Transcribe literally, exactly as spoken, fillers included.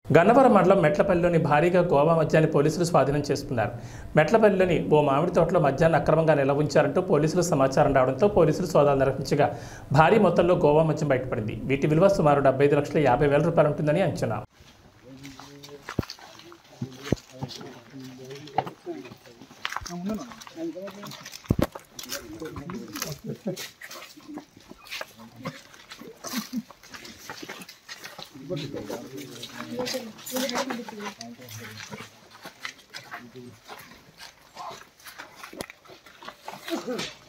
గన్నవరం మండలం మెట్లపల్లిలోని భారీగా గోవా మద్యాన్ని పోలీసులు స్వాధీనం చేసుకున్నారు. మెట్లపల్లిలోని ఓ మామిడి తోటలో మద్యాన్ని అక్రమంగా నిల్వ ఉంచారంటూ పోలీసులు సమాచారం రావడంతో పోలీసులు సోదాలు నిర్వహించగా భారీ మొత్తంలో గోవా మద్యం బయటపడింది. వీటి విలువ సుమారు డెబ్బై ఐదు లక్షల యాభై వేల రూపాయలు ఉంటుందని అంచనా. Thank you.